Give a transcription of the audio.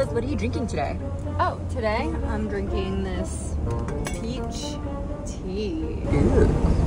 Liz, what are you drinking today? Oh, today I'm drinking this peach tea. Ew.